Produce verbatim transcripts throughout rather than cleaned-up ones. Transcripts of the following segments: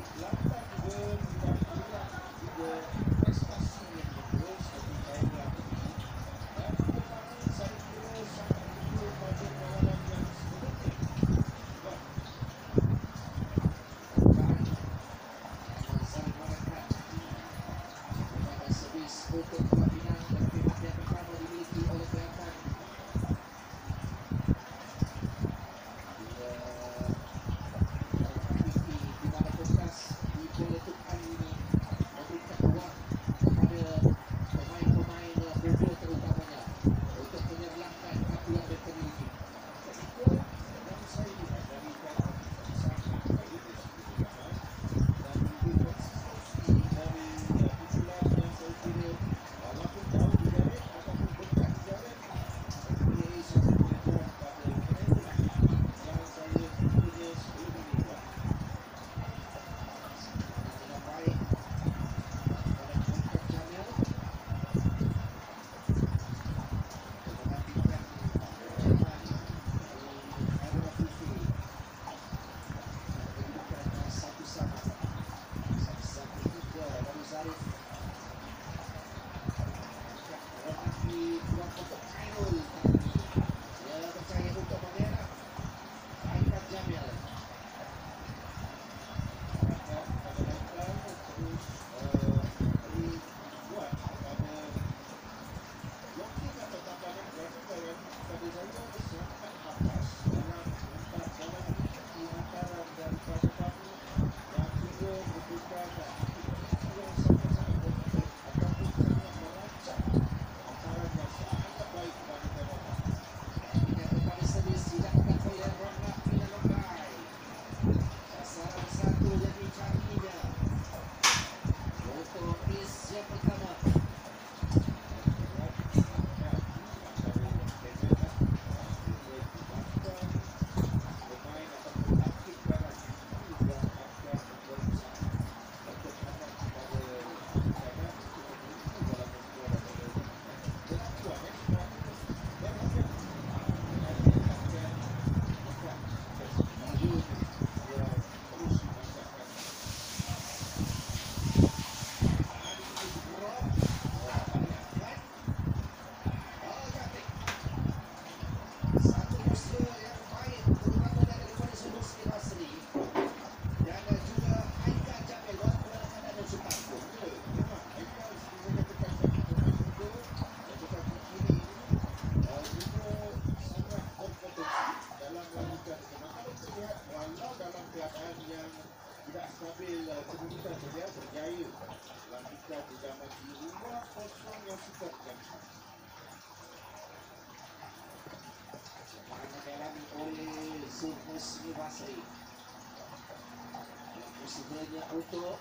Usahanya untuk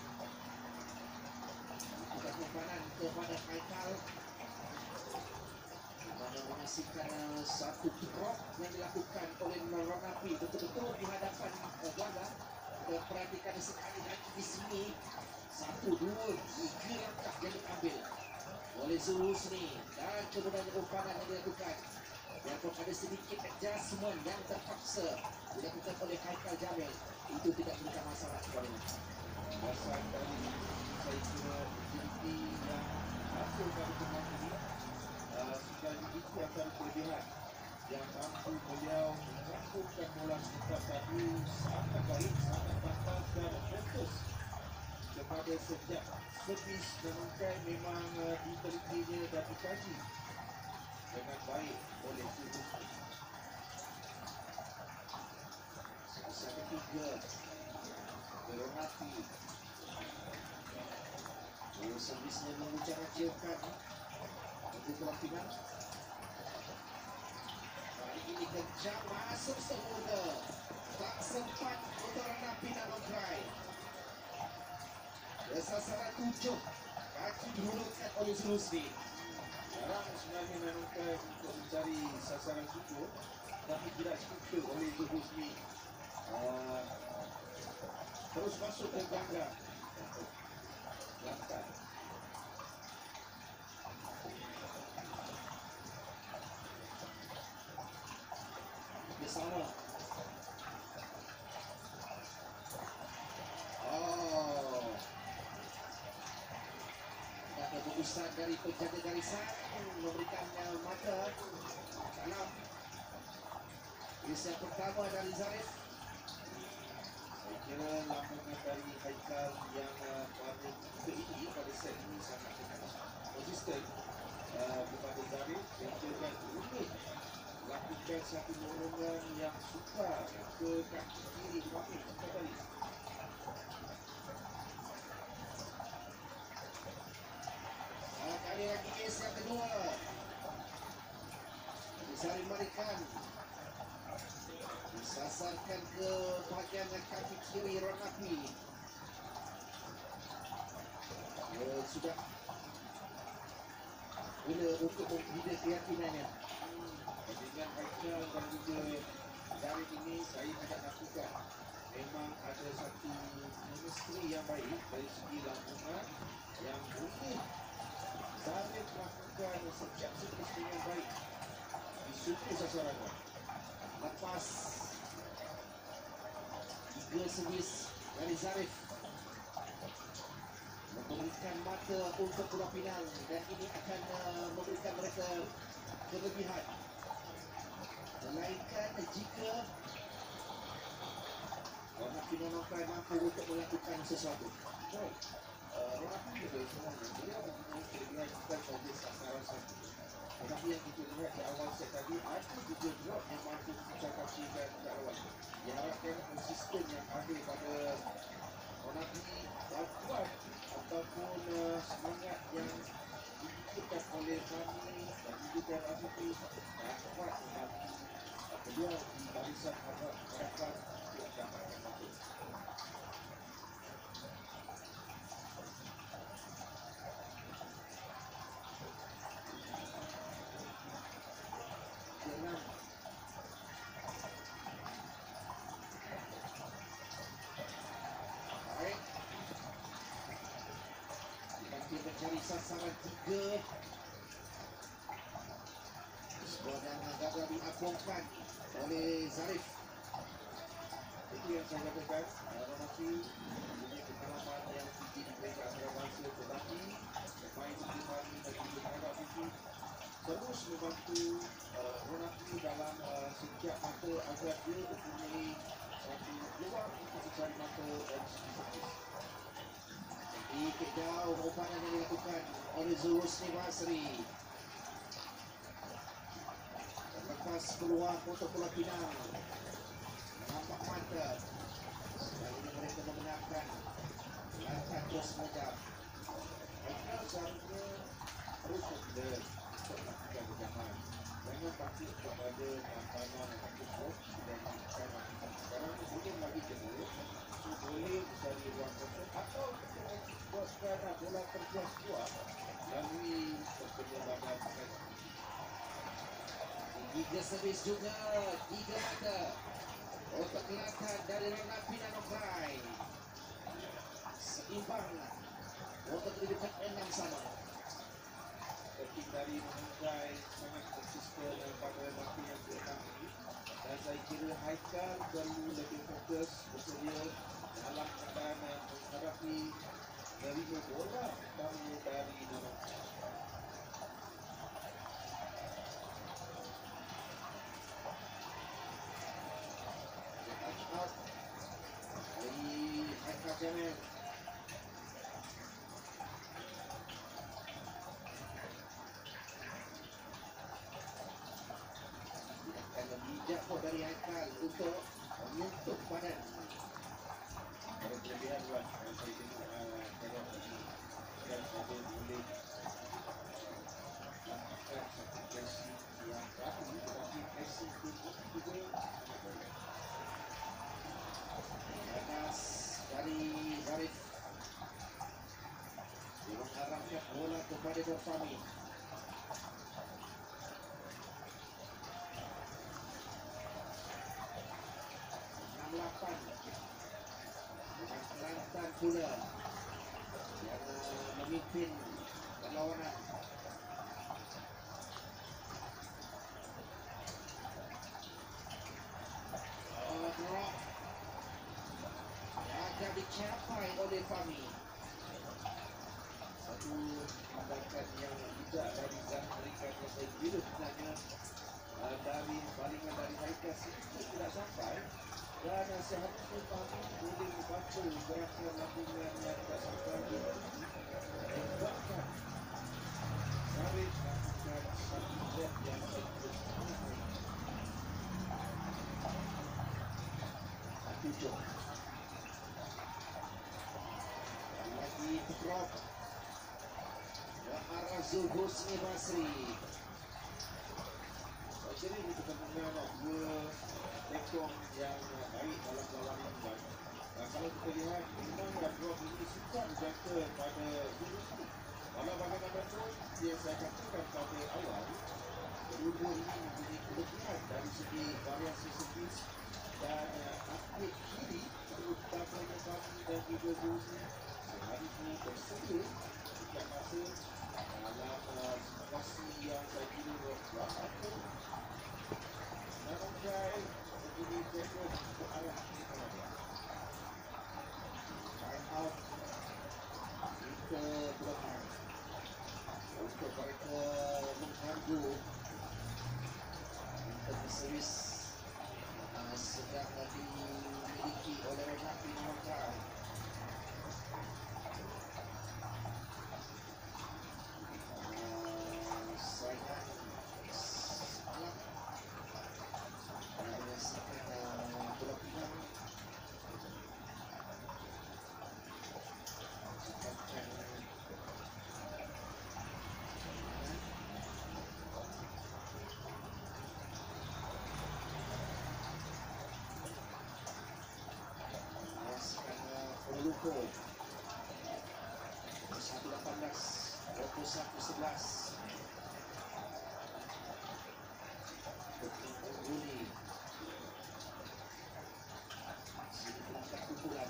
bukan umpan kepada Haikal, mana menyaksikan satu drop yang dilakukan oleh Ronapi betul-betul di hadapan ganda. Kita perhatikan sekali lagi di sini satu dua tiga langkah yang diambil oleh Zulhusni dan kemudian umpanan yang dilakukan. Walaupun ada sedikit adjustment yang terpaksa dilakukan oleh Haikal Jamil, itu tidak memberikan masalah kepadanya. Dasar dari saya kira aktiviti yang masuk pada pemain ini sudah itu antara kelebihan yang mampu beliau melakukan bola sekitar tadi sangat baik, sangat pantas dan fokus kepada setiap servis dan ungkai memang ditelitinya dan dikaji dengan baik oleh Zulhusni. Satu ketiga Ronapi, oh, servisnya mengucap-ucapkan untuk pelatihan. Kali ini kejam masuk semula, tak sempat untuk Ronapi nak menggerai. Sasaran tujuh kaki dihulurkan oleh Zulhusni. Jarang sebenarnya menangkan untuk mencari sasaran tujuh, tapi tidak suka oleh Zulhusni uh, terus masuk ke ganda lantai. Bersama Tebusan dari penjaga garisan memberikan uh, mata dalam Isian pertama dari Zarif. Saya kira lamunan dari Haikal yang uh, pada ketika ini pada set ini sangat konsisten uh, kepada Zarif yang juga unik lakukan satu dorongan yang sukar ke kaki kiri Wahid kembali. Kali lagi ace yang kedua. Zarif berikan disasarkan ke bahagian kaki kiri Ronapi. Uh, sudah guna untuk membina keyakinannya. Dengan Haikal dan juga Zarif ini saya tidak lakukan. Memang ada satu chemistry yang baik dari segi lakukan yang boleh Zarif lakukan sejak chemistry yang baik di suku sasaran. Lepas tiga servis dari Zarif memberikan mata untuk bola final dan ini akan uh, memberikan mereka kelebihan. Melainkan jika orang final Nongkai mampu untuk melakukan sesuatu. Baik, orang pun juga sebenarnya dia mempunyai kelebihan bukan sahaja sasaran satu. Tetapi yang kita lihat di awal set tadi ada juga drop yang mampu dicakapikan di awal. Diharapkan konsisten yang ada pada Ronapi bantuan ataupun uh, semangat yang diberikan oleh kami dan juga Rafiqi dapat membantu beliau di barisan harap harapan untuk dapatkan mata. Mencari sasaran tiga. Sebuah dan gagal diapungkan oleh Zarif. Itu yang saya katakan, Ronapi mempunyai pengalaman yang tinggi di peringkat antarabangsa, tetapi pemain tim kami dan juga Arab itu terus membantu uh, Ronapi dalam uh, setiap mata agar dia mempunyai satu peluang untuk mencari mata dari segi servis. Di jauh umpan yang dilakukan oleh Zulhusni Basri. Lepas peluang untuk bola final. Nampak mata. Sekali ini mereka membenarkan langkah terus menjam. Mereka seharusnya terus memilih untuk melakukan kejaman. Jangan takut kepada tantangan ataupun bos sudah diberikan lakukan. Sekarang ini boleh lagi kena, so boleh mencari ruang kosong atau kita buatkan bola terbias kuat melalui perkembangan teknik. Tiga servis juga, tiga mata. Otak kelihatan dari Ronapi dan Nongkai. Seimbang. Otak lebih dekat enam sama. Tapi dari Nongkai sangat konsisten pada waktu yang keenam ini. Dan saya kira Haikal perlu lebih fokus bersedia dalam keadaan menghadapi menerima bola utama dari Nongkai. Out dari Haikal Jamil. Akan membijak pun dari Haikal untuk menyentuh badan. Ada kelebihan buat kalau saya tengok uh, tengok lagi dan ada boleh lakukan satu pressing yang rapi tetapi pressing itu juga sangat baik. Atas dari Zarif. Dia mengarahkan bola kepada Dorfami. enam lapan. Dengan Kelantan pula yang uh, memimpin perlawanan. Oh, drop. Agak dicapai oleh Fahmi. satu tindakan yang tidak dari Zahid Haikal yang saya kira sebenarnya uh, dari balingan dari Haikal sedikit tidak sampai, dan uh, seharusnya kami boleh membaca gerakan lambungan yang tidak sampai ini menyebabkan Zahid melakukan satu jab yang seterusnya tujuh lagi drop ke arah Zulhul Husni Basri. Saya kira ini pertandingan dua tekong yang baik dalam lawan ini. Dan kalau kita lihat memang drop ini suka menjaga pada Zulhul Husni. Walau bagaimanapun yang saya katakan pada awal, kedua ini mempunyai kelebihan dari segi variasi servis dan atlet kiri terutamanya kami dan juga Zulhusni seharusnya bersedia setiap masa dalam uh, situasi yang saya kira berlaku. Narangkai begini jaga ke arah kita time out kita berlepas untuk mereka mengganggu interservis uh, sedang dimiliki oleh Renapi Narangkai. Luko satu lapan belas dua puluh satu sebelas Guni sini penangkap pukulan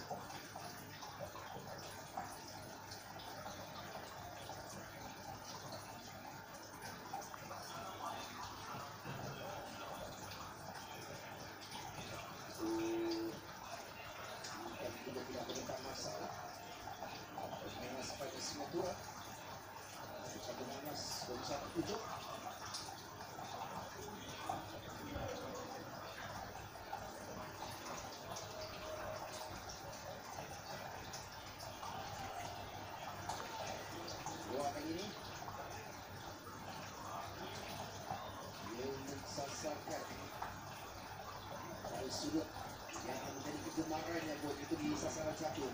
tujuh dua kali ini dia mensasarkan dari sudut yang menjadi kegemarannya buat itu di sasaran satu.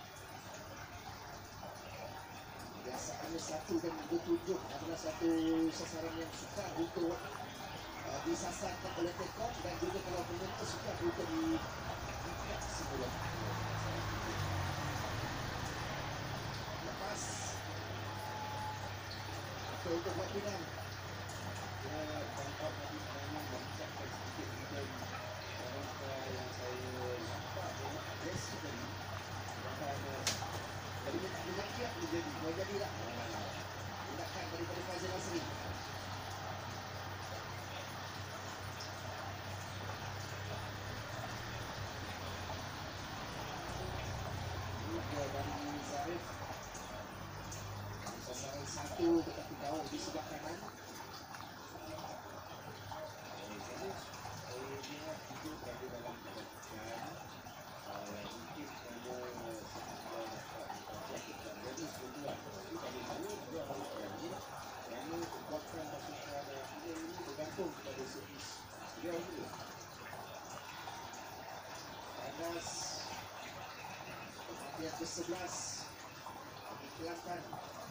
Biasanya satu dan tujuh adalah satu sasaran yang suka untuk uh, disasarkan oleh tekong, dan juga kalau penonton suka untuk di semula. Lepas atau untuk buat pinang dia tampak tadi memang mencapkan sedikit dan orang yang saya nampak memang agresif tadi, bahkan jadi dia siap menjadi boleh jadi tak tindakan daripada Fazil Asri. Juga dari Zarif sasaran satu tetapi jauh di sebelah kanan. Zarif saya lihat itu berada dalam keadaan mungkin kerana jadi sebuah dari mana dia harus berani kerana kekuatan pasukan dia ini bergantung pada servis dia dulu. Panas kematian ke sebelas dikelakkan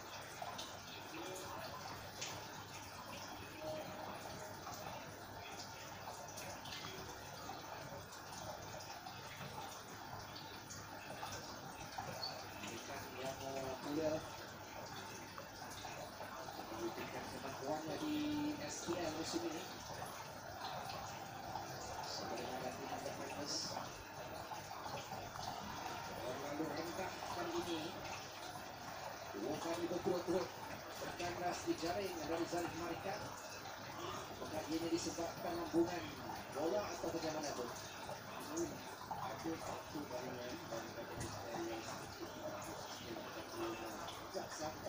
memberikan kemampuannya di S K L musim ini sebagaimana tindakan Magnus lalu rengkah kali ini dua kali berturut-turut berkandas di jaring dari Zarif Marika. Apakah ini disebabkan lambungan bola atau bagaimana tu? Ada satu bayangan daripada yang tak sama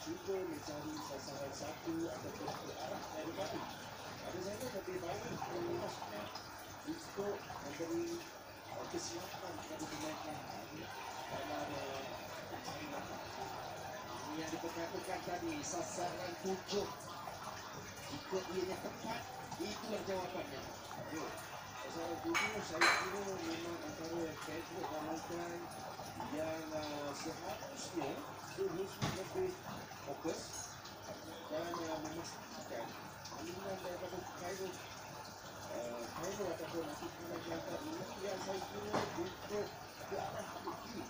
cuba mencari sasaran satu ataupun ke arah dari balik. Pada saya lebih baik meminasnya untuk memberi uh, kesilapan kepada pemain dalam uh, mencari lawan. Ini yang diperkatakan tadi, sasaran tujuh. Jika ianya tepat, itulah jawapannya. Ya, sasaran tujuh saya kira memang antara favorite ramukan yang uh, seharusnya seharusnya lebih fokus dan uh, memastikan aliran daripada Cairo uh, Cairo ataupun nanti kanan jantan ini yang saya kira untuk ke arah kiri.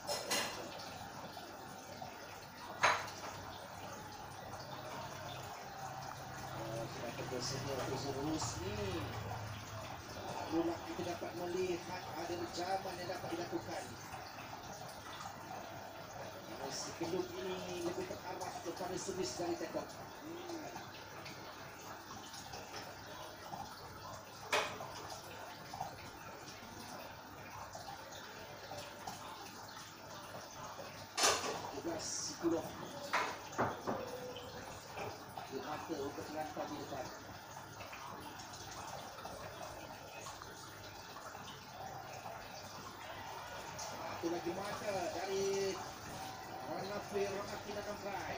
Uh, Sudah bersedia untuk Rusni. Barulah kita dapat melihat ada jaman yang dapat dilakukan. Uh, Sebelum ini lebih terarah kepada servis dari Tekok. Hmm. Sepuluh Mata untuk terlantar di depan. Satu lagi mata dari Ranafi Ronaki dan Amrai.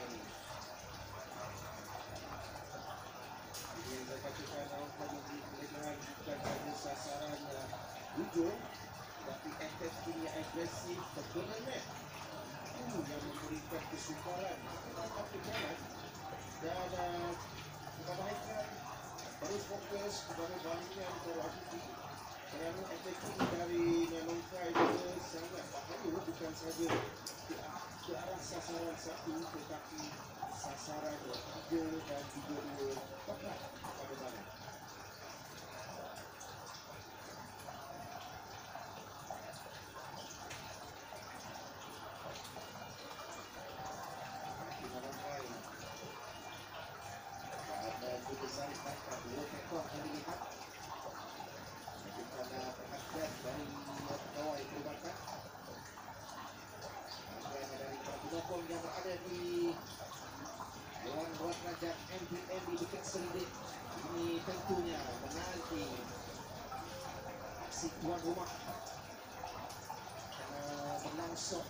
Ini yang saya katakan dalam kondisi kelebihan bukan hanya sasaran uh, hujung tapi attack ini agresif terkenal itu yang memberikan kesukaran kepada pemain dan uh, kepada Haikal terus fokus kepada balingan Terazizi kerana attacking dari Nanongkai juga sangat bahaya bukan sahaja ke, ke arah sasaran satu tetapi sasaran tiga dan tiga dua tepat pada baling. Yang berada di Dewan Buat Raja M P M di dekat Serindit ini tentunya menanti aksi tuan rumah uh, berlangsung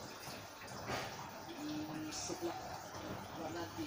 di sebelah nanti.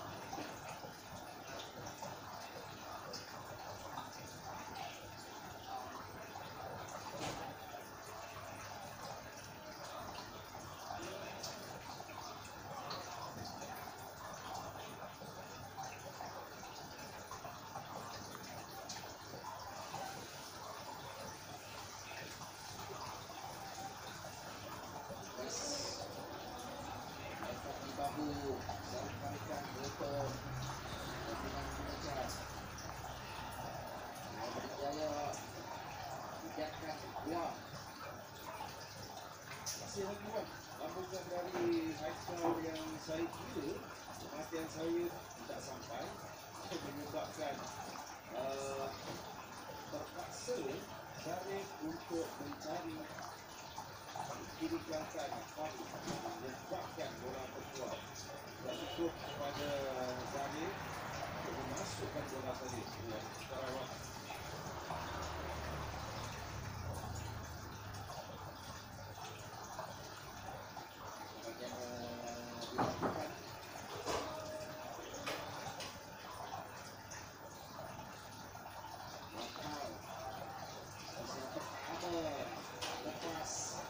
Bahu sampaikan untuk dengan mengejar berjaya tidakkan dua Masih lagi kan lambukan dari Haikal yang saya kira perhatian saya tidak sampai menyebabkan uh, terpaksa Syarif untuk mencari kiri belakang Fahri menyebabkan bola terkeluar dan cukup kepada Zahir untuk memasukkan bola tadi ke Sarawak. dilakukan Wakal usaha pertama lepas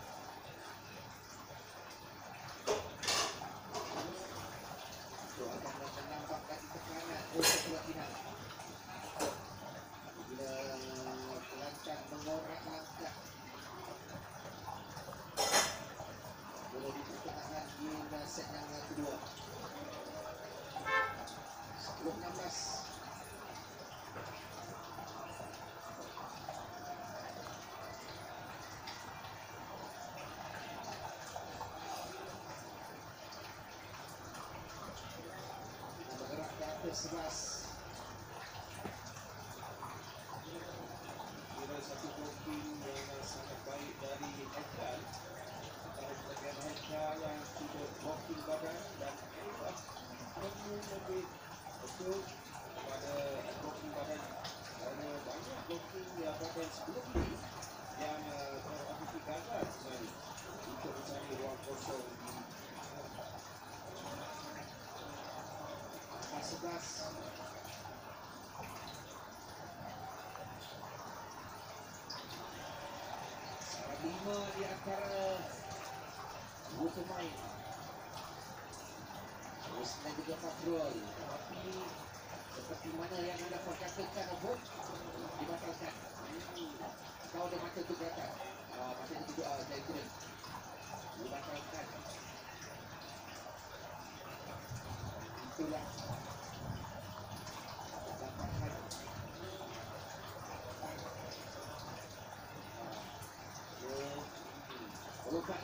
itu akan menambah kaki tekanan untuk bola final bila pelancong mengorak langkah bola di pertengahan di set yang kedua sepuluh enam belas. Bergerak ke atas sebelas. Kira satu blocking yang sangat baik dari Haikal antara bagian Haikal yang sudah blocking badan dan Haikal perlu lebih betul kepada blocking badan, kerana banyak blocking yang badan sebelum ini yang uh, terbukti gagal sebenarnya untuk mencari ruang kosong di Pas sebelas. Salah lima di antara dua pemain. Terusnya juga Fakrul. Tapi seperti mana yang anda perkatakan, Abud, dibatalkan. Kau ada mata tu kelihatan. Ah, mata itu juga ah, jadi kering. Dibatalkan. Itulah dapatkan. Lompat.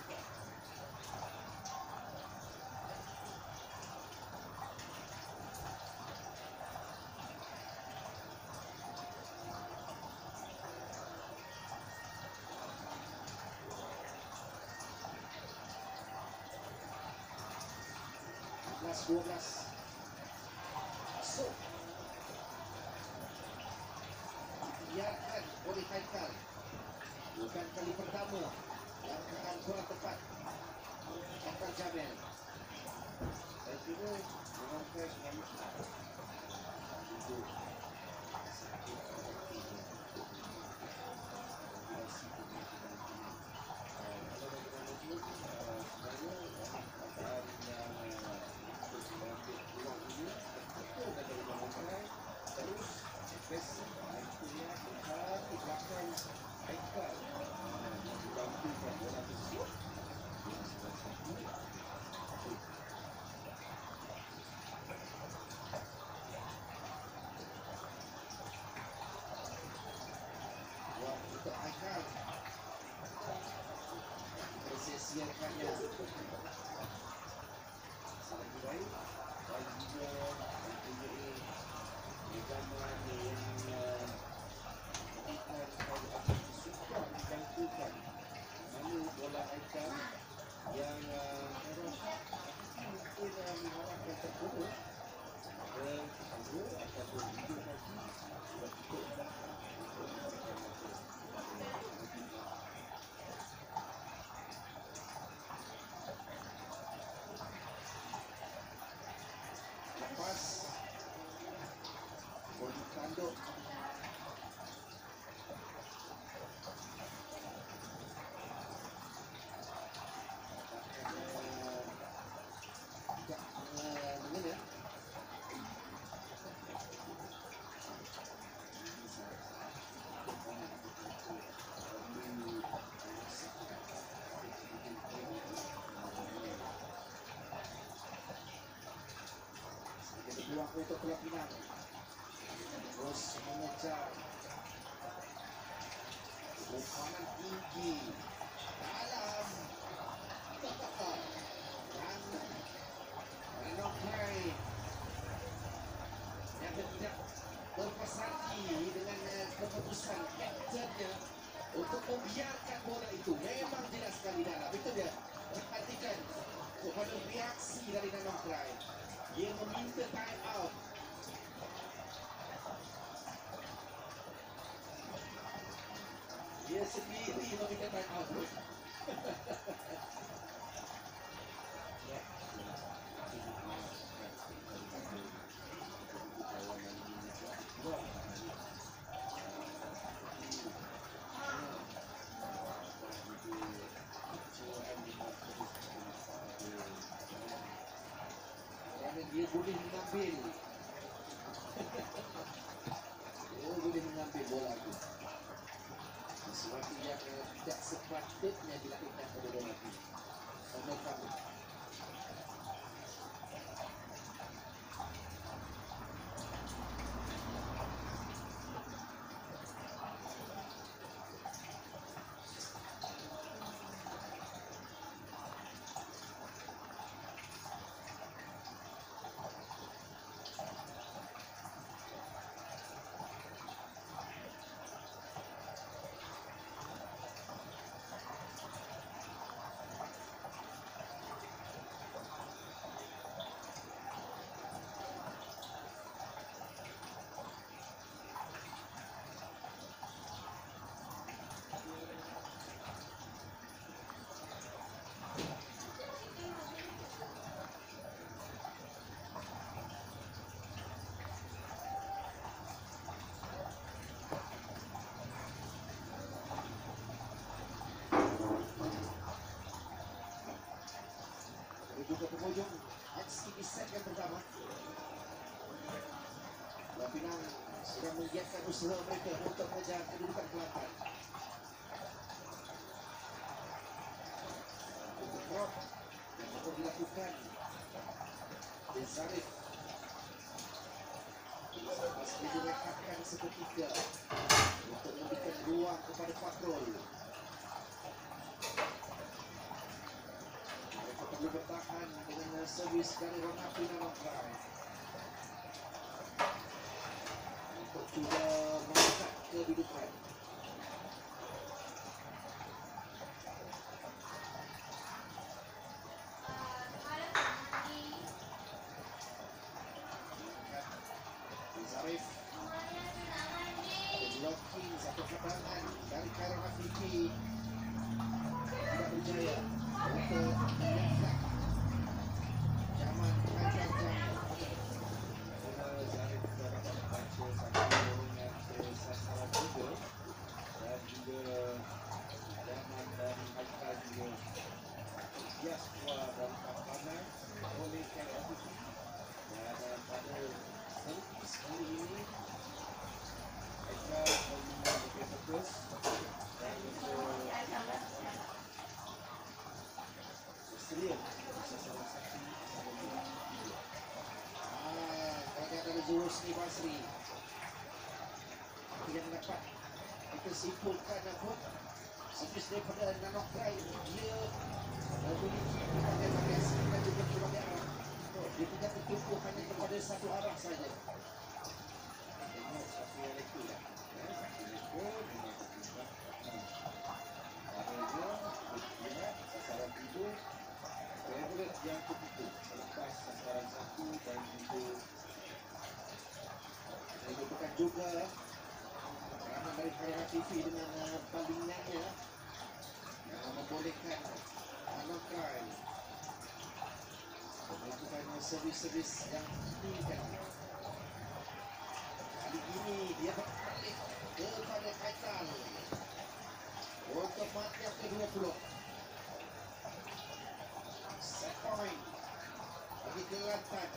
dua belas. Masuk. Biarkan oleh Haikal. Bukan kali pertama yang akan kurang tepat. Haikal Jamil. saya kira memang fresh dengan Muslim untuk sakit hati populasi pemikiran ini. Kalau bagaimana pun sebenarnya keadaan yang untuk mengambil peluang ini betul kata Imam Mangkai terus ekspresi akhirnya besar ke belakang Haikal dibantukan bola tersebut dengan sebelah satu. Buat untuk Haikal. Persia-siakannya. Lagi baik dan juga mempunyai gambaran yang memberikan kepada apa disukan dibantukan mana bola Haikal yang saya rasa mungkin mengharapkan terburuk dan kedua ataupun video lagi sudah cukup dah untuk memberikan masa Lepas bodi tanduk. Tidak mengenai. Peluang untuk Pulau Pinang. Terus mengejar umpan tinggi dalam dan Renokai yang tidak berpesati dengan keputusan kaptennya untuk membiarkan bola itu. Memang jelas sekali dalam. Itu dia. Perhatikan kepada reaksi dari Renokai. Dia meminta time out. Dia sendiri meminta time out. Kerana dia boleh mengambil. Dia boleh mengambil bola itu. Sesuatu yang tidak sepatutnya dilakukan pada bola itu. Sama kamu. juga penghujung aksi di set yang pertama. Pulau Pinang sudah menggiatkan usaha mereka untuk mengejar kedudukan Kelantan. Drop yang perlu dilakukan Zarif. Lepas dia direkatkan seketika untuk memberikan ruang kepada Fakrul. Mereka perlu bertahan dengan servis dari Ronapi Nanokrai untuk cuba mengangkat kedudukan. Zarif ada blocking satu cadangan dari Khairul Afifi, tidak berjaya untuk menyekat zaman Hajar Jamil. Zarif juga dapat membaca satu dorongan ke sasaran juga, dan juga zaman dari Haikal juga bias keluar dari papanan oleh Khairul Afifi. Dan pada servis kali ini Haikal membina lebih fokus dan untuk bersedia sasaran satu sasaran dua. Ah, banyak dari Zurusni Basri tidak dapat kita simpulkan apa servis daripada Nanokrai. Dia memiliki pelbagai variasi dan juga pelbagai arah. Dia tidak tertumpu hanya kepada satu arah saja. Tengok satu yang lekor lah. Satu lekor dengan satu ada je lihat sasaran tidur favorite yang ketiga selepas sasaran satu dan juga Ini merupakan juga peranan dari Khairul Afifi dengan uh, balingannya yang membolehkan Nanokrai melakukan servis-servis yang diinginkan. Kali ini dia berbalik kepada Haikal untuk mat yang ke dua puluh. Set point bagi Kelantan.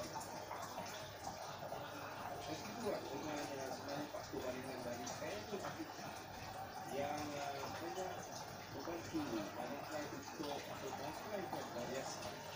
kedua dengan sebenarnya faktor balingan dari Khairul Afifi yang uh, banyak membantu Nanokrai untuk memperbaikkan variasi